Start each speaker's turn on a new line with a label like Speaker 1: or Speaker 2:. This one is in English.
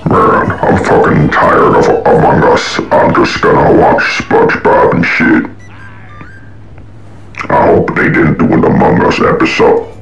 Speaker 1: Man, I'm fucking tired of Among Us. I'm just gonna watch SpongeBob and shit. I hope they didn't do an Among Us episode.